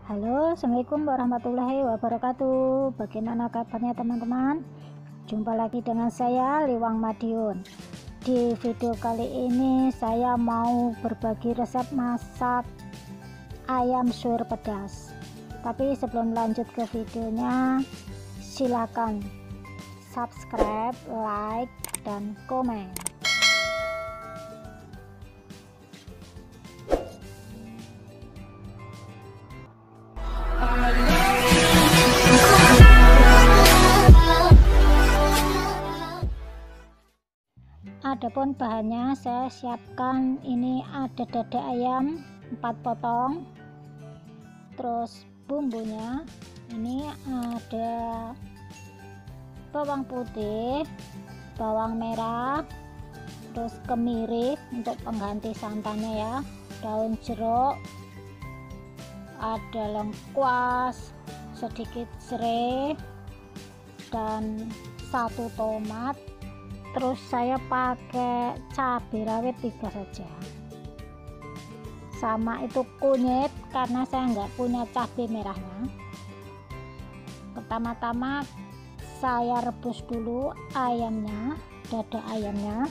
Halo, assalamualaikum warahmatullahi wabarakatuh. Bagaimana kabarnya teman-teman? Jumpa lagi dengan saya Liwang Madiun. Di video kali ini saya mau berbagi resep masak ayam suwir pedas. Tapi sebelum lanjut ke videonya, silakan subscribe, like, dan komen. Adapun bahannya saya siapkan, ini ada dada ayam 4 potong, terus bumbunya ini ada bawang putih, bawang merah, terus kemiri untuk pengganti santannya ya, daun jeruk, ada lengkuas, sedikit serai, dan 1 tomat. Terus saya pakai cabai rawit 3 saja, sama itu kunyit karena saya nggak punya cabai merahnya. Pertama-tama saya rebus dulu ayamnya, dada ayamnya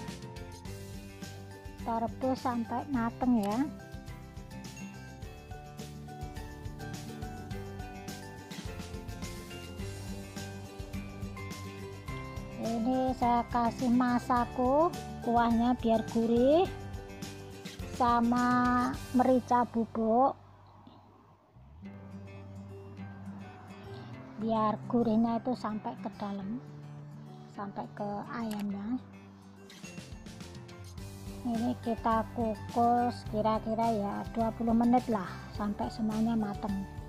kita rebus sampai mateng ya. Ini saya kasih masako kuahnya biar gurih, sama merica bubuk biar gurihnya itu sampai ke dalam, sampai ke ayamnya. Ini kita kukus kira-kira ya 20 menit lah sampai semuanya mateng.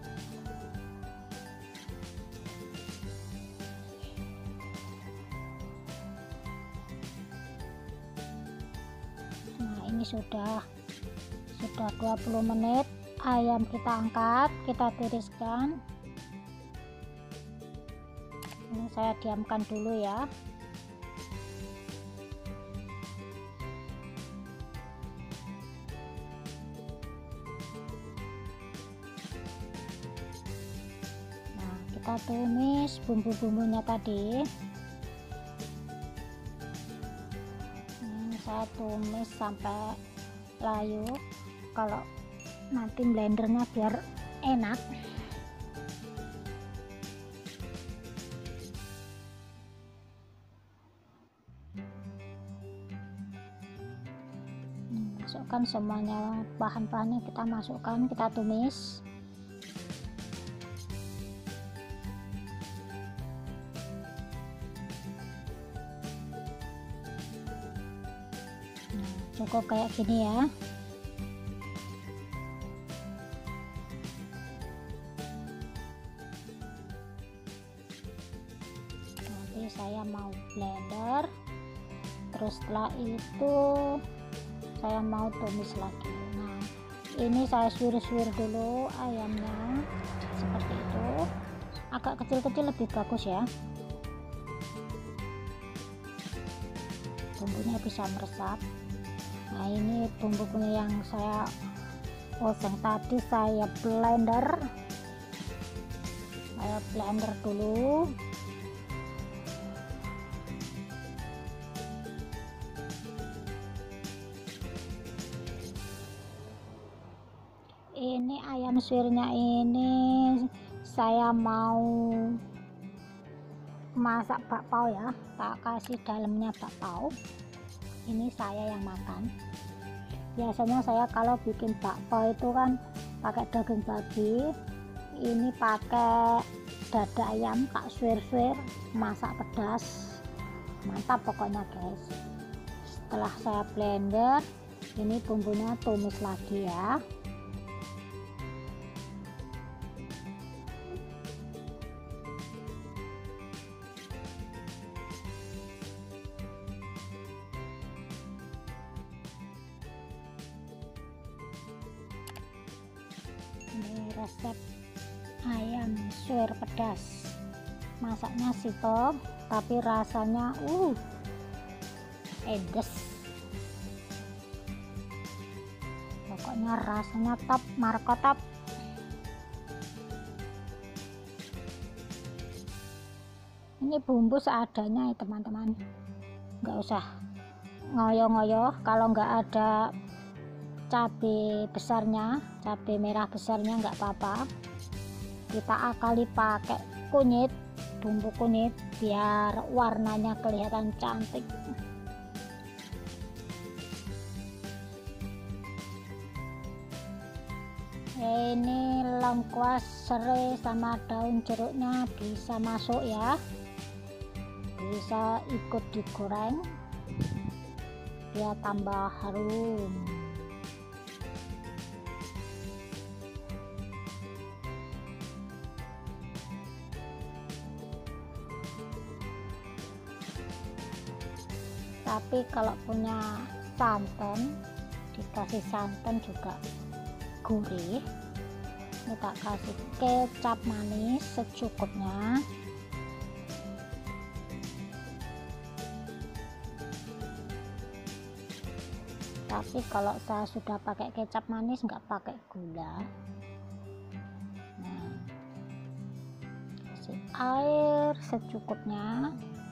Ini sudah 20 menit ayam kita angkat, kita tiriskan. Ini saya diamkan dulu ya. Nah, kita tumis bumbu-bumbunya tadi. Saya tumis sampai layu, kalau nanti blendernya biar enak. Masukkan semuanya, bahan-bahannya kita masukkan, kita tumis. Cukup kayak gini ya. Nanti saya mau blender, terus setelah itu saya mau tumis lagi. Nah, ini saya suwir-suwir dulu ayamnya seperti itu, agak kecil-kecil lebih bagus ya, bumbunya bisa meresap. Nah, ini bumbu-bumbu yang saya oseng tadi saya blender dulu. Ini ayam suwirnya ini saya mau masak bakpao ya, tak kasih dalamnya bakpao. Ini saya yang makan. Biasanya saya kalau bikin bakpao itu kan pakai daging babi, ini pakai dada ayam tak suwir-suwir, masak pedas, mantap pokoknya guys. Setelah saya blender, ini bumbunya tumis lagi ya. Ini resep ayam suwir pedas, masaknya sito tapi rasanya edes, pokoknya rasanya top, markotop. Ini bumbu seadanya ya teman-teman, nggak usah ngoyo-ngoyo. Kalau nggak ada cabai besarnya, cabai merah besarnya, nggak apa-apa, kita akali pakai kunyit, bumbu kunyit, biar warnanya kelihatan cantik. Ini lengkuas, serai sama daun jeruknya bisa masuk ya, bisa ikut digoreng biar tambah harum. Tapi kalau punya santan, dikasih santan juga gurih. Ini tak kasih kecap manis secukupnya. Tapi kalau saya sudah pakai kecap manis, nggak pakai gula. Nah, kasih air secukupnya.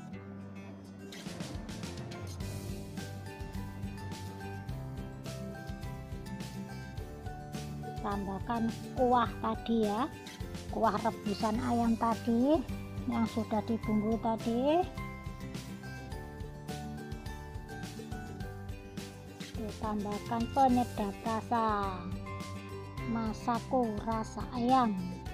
Tambahkan kuah tadi ya, kuah rebusan ayam tadi yang sudah dibumbui tadi. Ditambahkan penyedap rasa Masako rasa ayam.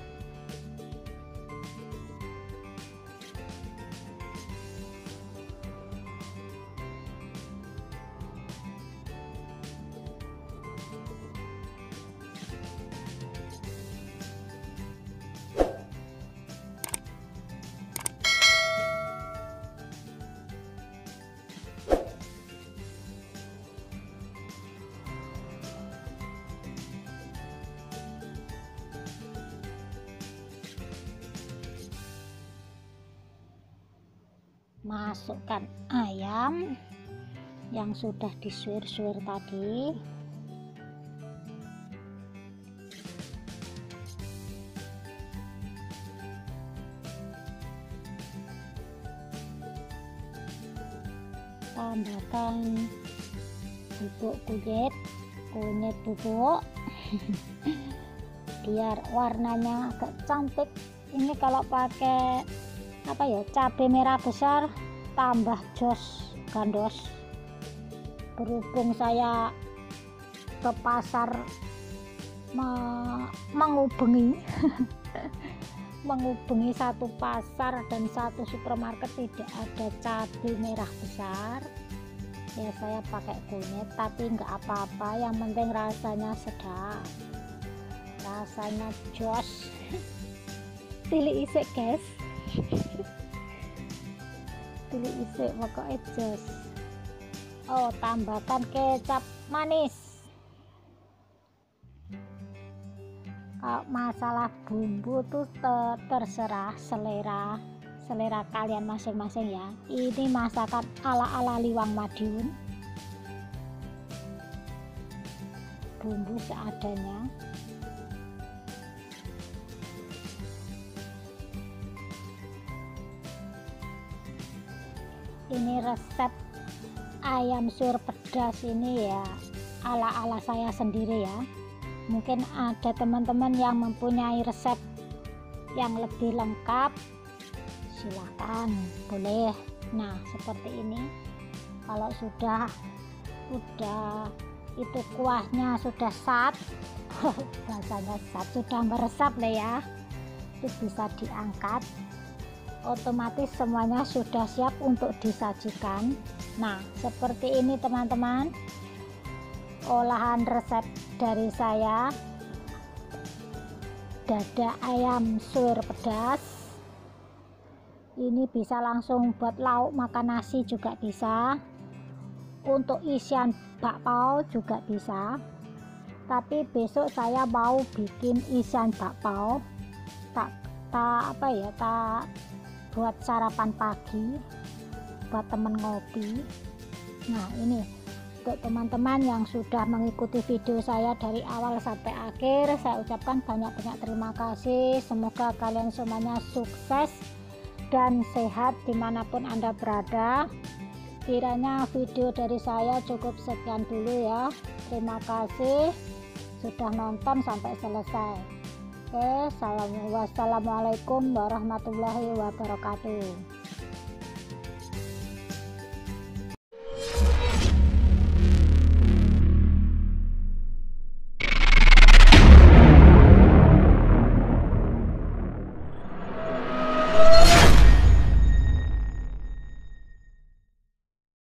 Masukkan ayam yang sudah disuir-suir tadi. Tambahkan bubuk kunyit bubuk biar warnanya agak cantik. Ini kalau pakai apa ya, cabai merah besar tambah jos gandos. Berhubung saya ke pasar menghubungi menghubungi satu pasar dan satu supermarket tidak ada cabai merah besar, ya saya pakai kunyit. Tapi nggak apa-apa, yang penting rasanya sedap, rasanya jos. Pilih isik guys. Pilih isik pokoknya jos. Oh, tambahkan kecap manis. Kalau masalah bumbu tuh terserah selera kalian masing-masing ya. Ini masakan ala-ala Liwang Madiun, bumbu seadanya. Ini resep ayam suir pedas ini ya ala-ala saya sendiri ya. Mungkin ada teman-teman yang mempunyai resep yang lebih lengkap, silahkan, boleh. Nah, seperti ini. Kalau sudah itu kuahnya sudah sat, bahasanya sat, sudah meresap lah ya, itu bisa diangkat. Otomatis semuanya sudah siap untuk disajikan. Nah, seperti ini teman-teman, olahan resep dari saya, dada ayam suir pedas. Ini bisa langsung buat lauk makan nasi juga bisa, untuk isian bakpao juga bisa. Tapi besok saya mau bikin isian bakpao, tak buat sarapan pagi buat temen ngopi. Nah, ini untuk teman-teman yang sudah mengikuti video saya dari awal sampai akhir, saya ucapkan banyak-banyak terima kasih. Semoga kalian semuanya sukses dan sehat dimanapun Anda berada. Kiranya video dari saya cukup sekian dulu ya. Terima kasih sudah nonton sampai selesai. Oke, wassalamualaikum warahmatullahi wabarakatuh.